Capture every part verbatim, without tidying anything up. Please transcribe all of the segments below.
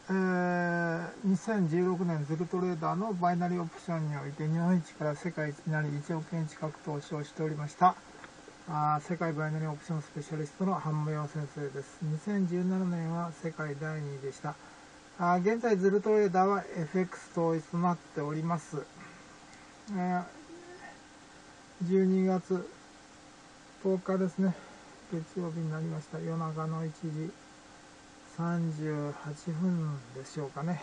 えー、にせんじゅうろくねんズルトレーダーのバイナリーオプションにおいて日本一から世界一になりいちおくえん近く投資をしておりましたあ世界バイナリーオプションスペシャリストの半無用先生です。にせんじゅうななねんは世界だいにいでした。あ現在ズルトレーダーは エフエックス 統一となっております。えー、じゅうにがつとおかですね、月曜日になりました。夜中のいちじさんじゅうはちふんでしょうかね。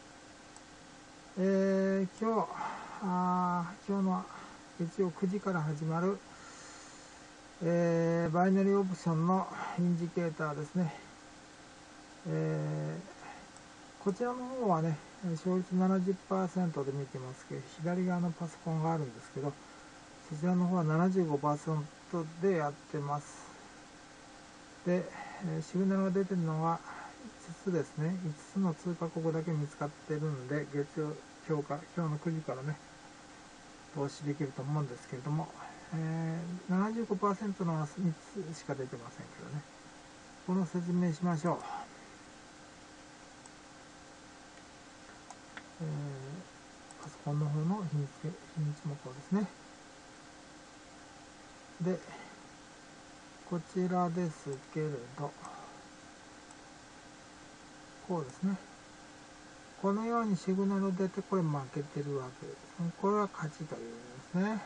えー、今日あ今日の月曜くじから始まる、えー、バイナリーオプションのインジケーターですね。えー、こちらの方はね、勝率 ななじゅっパーセント で見てますけど、左側のパソコンがあるんですけど、そちらの方は ななじゅうごパーセント でやってます。で、シグナルが出てるのがいつつですね。いつつの通貨国だけ見つかってるんで、月曜、今日か、今日のくじからね、投資できると思うんですけれども、えー、ななじゅうごパーセント のはみっつしか出てませんけどね。この説明しましょう。えー、パソコンの方の日にち、日にちもこうですね。で、こちらですけれど、こうですね。このようにシグナル出て、これ負けてるわけですね。これは勝ちというんですね。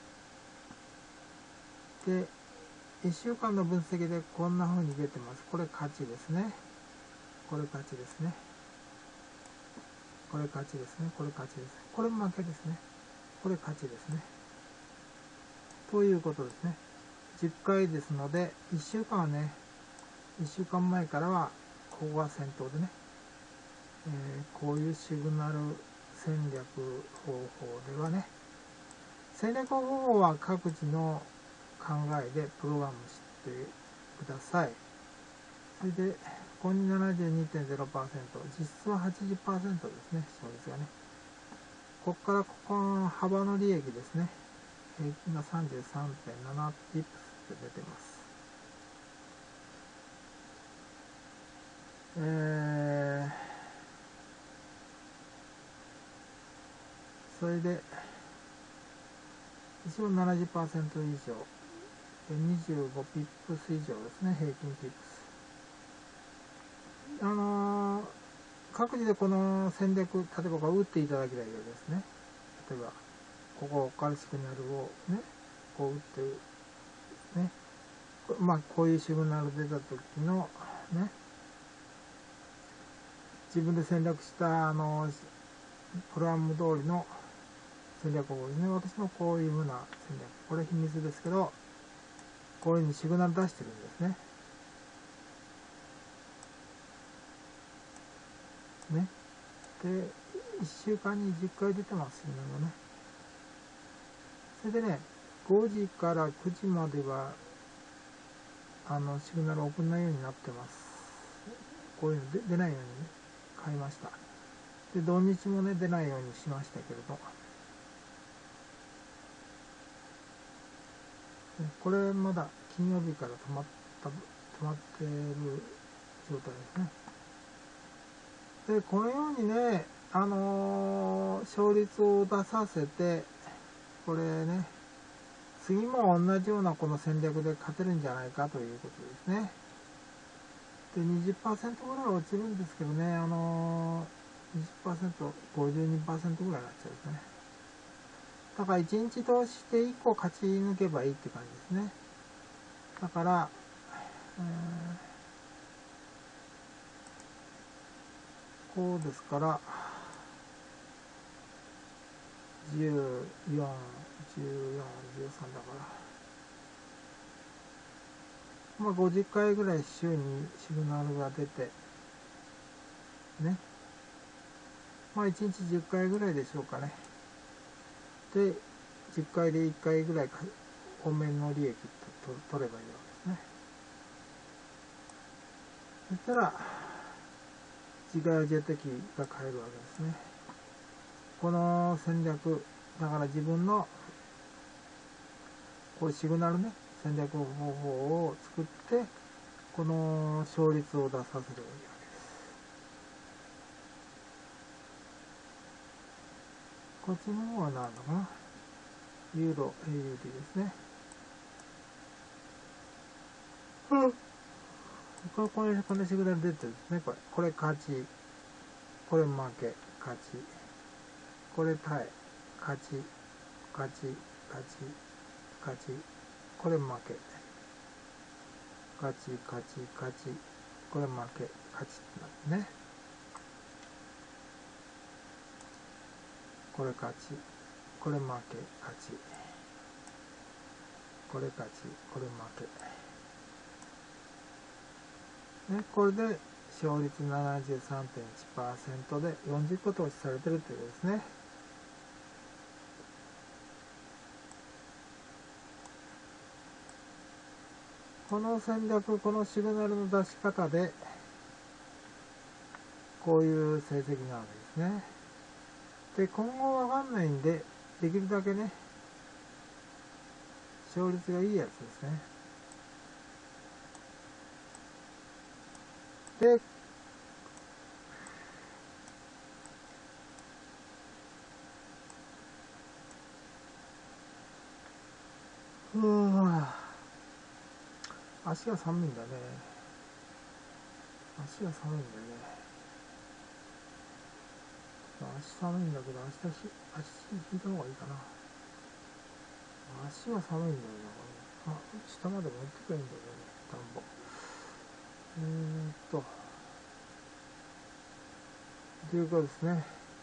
で、いっしゅうかんの分析でこんな風に出てます。これ勝ちですね。これ勝ちですね。これ勝ちですね。これ勝ちです。これ負けですね。これ勝ちですね。ということですね。じゅっかいですので、いっしゅうかんはね、いっしゅうかんまえからは、ここが先頭でね、えー、こういうシグナル戦略方法ではね、戦略方法は各自の考えでプログラムしてください。それで、ここに ななじゅうにてんゼロパーセント、実質は はちじゅっパーセント ですね、勝率がね。ここからここの幅の利益ですね。平均が さんじゅうさんてんなな ピップスって出てます。えー、それで、一応 ななじゅっパーセント 以上。で、にじゅうごピップス以上ですね、平均ピップス。あのー、各自でこの戦略、例えばこう打っていただければいいですね。例えば、ここ、カルシクニャルをね、こう打ってね、まあ、こういうシグナル出た時の、ね、自分で戦略した、あの、プログラム通りの戦略法ですね。私もこういうふうな戦略。これ秘密ですけど、こういうふうにシグナル出してるんですね。ね。で、いっしゅうかんにじゅっかい出てます、シグナルがね。それでね、ごじからくじまでは、あの、シグナルを送らないようになってます。こういうので出ないようにね、変えました。で、土日もね、出ないようにしましたけれど。これまだ金曜日から止まった、止まっている状態ですね。で、このようにね、あのー、勝率を出させて、これね、次も同じようなこの戦略で勝てるんじゃないかということですね。で、にじゅっパーセント ぐらい落ちるんですけどね、あのー、にじゅっパーセント、ごじゅうにパーセント ぐらいになっちゃうんですね。だからいちにち通していっこ勝ち抜けばいいって感じですね。だから、えーこうですから、じゅうよん、じゅうよん、じゅうさんだから、まあごじゅっかいぐらい週にシグナルが出て、ね。まあいちにちじゅっかいぐらいでしょうかね。で、じゅっかいでいっかいぐらい多めの利益と取ればいいわけですね。そしたら、自家自的が買えるわけですね。この戦略、だから自分のこういうシグナルね、戦略方法を作って、この勝率を出させるわけです。 こっちの方は何だかな、ユーロ エーユーディー ですね。うん、これこれこのシグナル出てるんですね。これこれ勝ち、これ負け、勝ち、これ耐え、勝ち、勝ち、勝ち、勝ち、これ負け、勝ち、勝ち、勝ち、これ負け、勝ちってなるね。これ勝ち、これ負け、勝ち、これ勝ち、これ負け。ね、これで勝率 ななじゅうさんてんいちパーセント でよんじゅっこ投資されてるということですね。この戦略、このシグナルの出し方で、こういう成績なわけですね。で、今後わかんないんで、できるだけね、勝率がいいやつですね。で、うーん、足が寒いんだね。足が寒いんだね。足寒いんだけど、明日ひ、足引いた方がいいかな。足が寒いんだよな。あ、下まで持ってくれんだよね、田んぼ。えーっと、というかですね。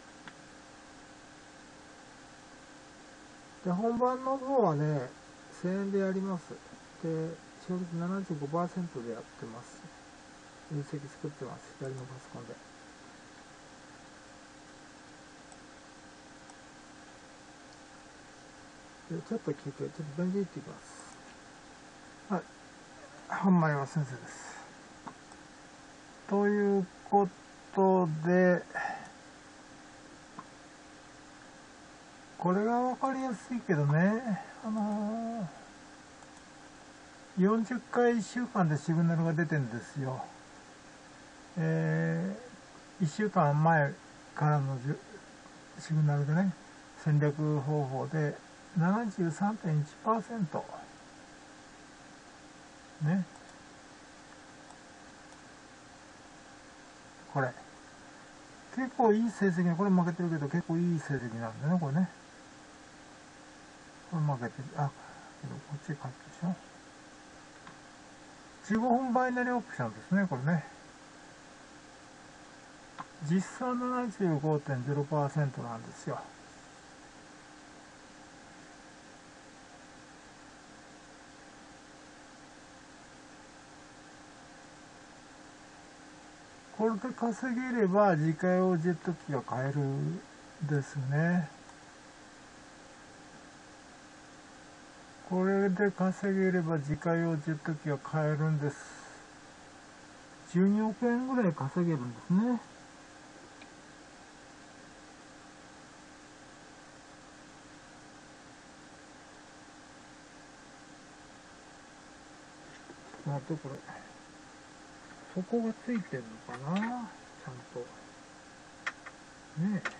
で、本番の方はね、せんえんでやります。で、勝率 ななじゅうごパーセント でやってます。分析作ってます。左のパソコンで。で、ちょっと聞いて、ちょっと便利行ってきます。はい。半前は先生です。ということで、これがわかりやすいけどね、あのー、よんじゅっかいいっしゅうかんでシグナルが出てるんですよ。えー、いっしゅうかんまえからのシグナルでね、戦略方法で ななじゅうさんてんいちパーセント ね、これ結構いい成績、これ負けてるけど結構いい成績なんだね、これね。これ負けてる、あ、けどこっち勝ったでしょ。じゅうごほんバイナリーオプションですね、これね。実際 ななじゅうごてんゼロパーセント なんですよ。これで稼げれば自家用ジェット機が買えるんですね。これで稼げれば自家用ジェット機が買えるんです。じゅうにおくえんぐらい稼げるんですね。待って、これ底がついてるのかな、ちゃんとねえ、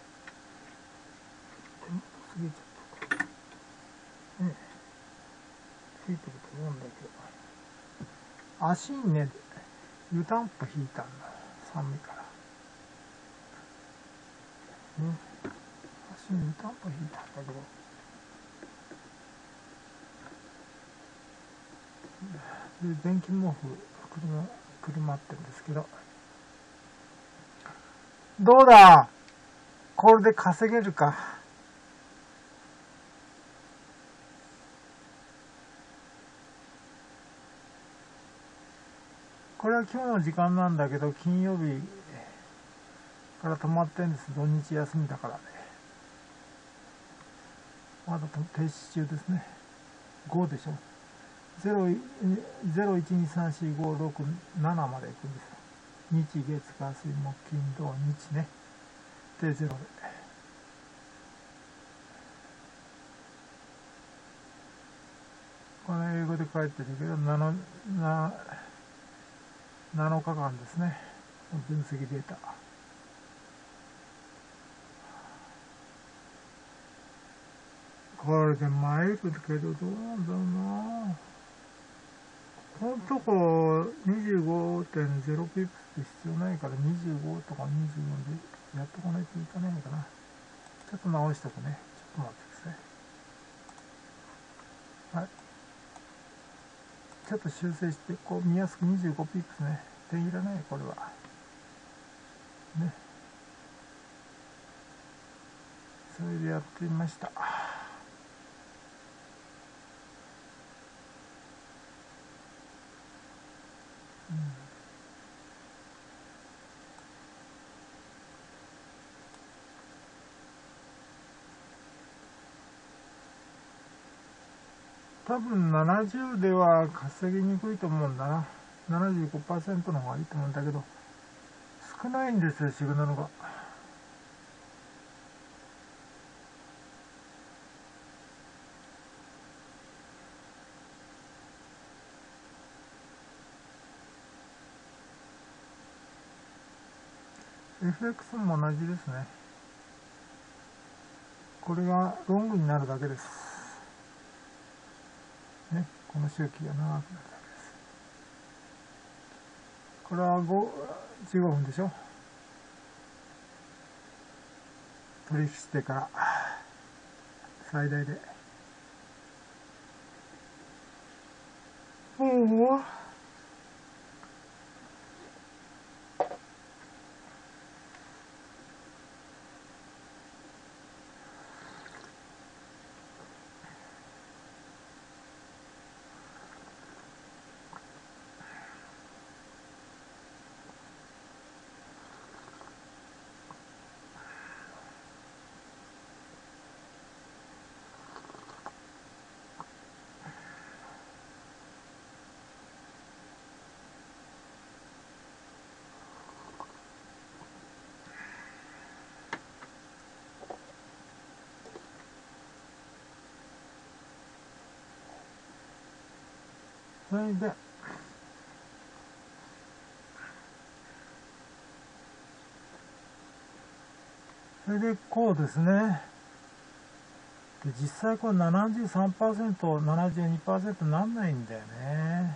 過ぎちゃったかねえ、ついてると思うんだけど、足にね湯たんぽ引いたんだ、寒いからね。足に湯たんぽ引いたんだけど、で電気毛布くるま、くるまってるんですけど、どうだ、これで稼げるか。これは今日の時間なんだけど、金曜日から止まってるんです。土日休みだからね。まだ停止中ですね。ごでしょ。ゼロ、ゼロ、いち、に、さん、よん、ご、ろく、ななまで行くんですよ。日、月、火、水、木、金、土、日ね。で、ゼロで。この英語で書いてるけど、なの、な、なのかかんですね。分析データ。 これで参るけど、どうなんだろうな。このとこ にじゅうごてんゼロ ピップスって必要ないからにじゅうごとかにじゅうよんでやっとかないといかないのかな。ちょっと直しとくね。ちょっと待ってください。はい。ちょっと修正して、こう見やすくにじゅうごピップスね。点いらない、これは。ね。それでやってみました。うん、多分ななじゅうでは稼ぎにくいと思うんだな。ななじゅうごパーセント の方がいいと思うんだけど、少ないんですよ、シグナルが。エフエックス も同じですね。これがロングになるだけです。ね、この周期が長くなるだけです。これはじゅうごふんでしょ。取引してから最大で。うん。それで、それでこうですね。で実際これ ななじゅうさんパーセント、ななじゅうにパーセント なんないんだよね。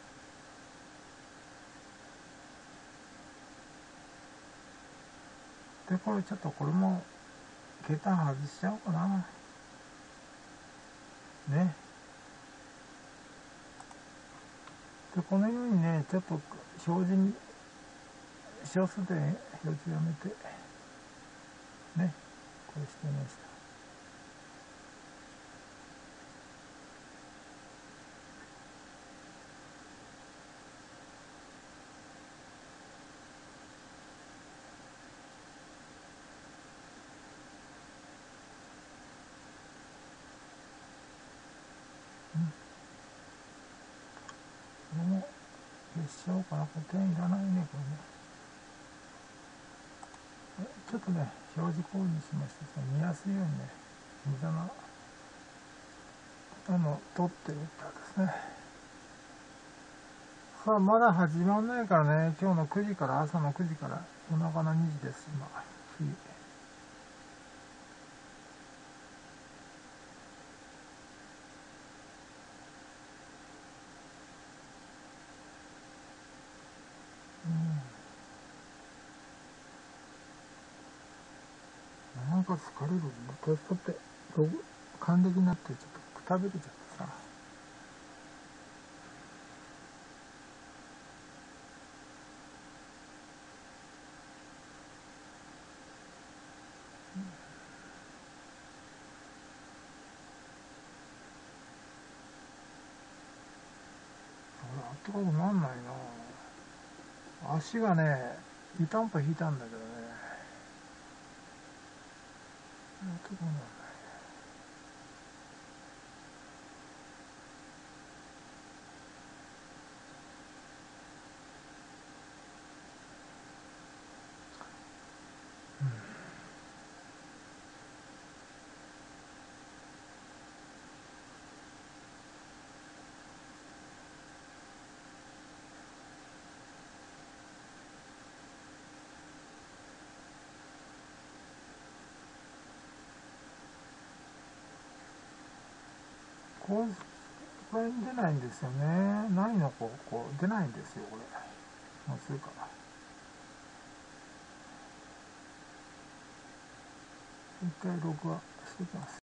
で、これちょっとこれも桁外しちゃおうかな。ね。で、このようにね、ちょっと表示に、小数で表示やめて、ね、これしてみました。うん。これも消しちゃおうかな。これ点いらないね、これね。ちょっとね、表示こうにしました。見やすいようにね、無駄な、あの、取ってみたですね。さあ、まだ始まんないからね、今日のくじから、朝のくじから、夜中のにじです、今。冬。うん。なんか疲れるね。年取って、還暦になってちょっとくたびれちゃってさ。俺、あったかくなんないな。足がね、湯たんぽ引いたんだけどね。あったかくなんない。 こう、これ出ないんですよね。ないのこう、こう、出ないんですよ、これ。もうするかな。一回録画しておきます。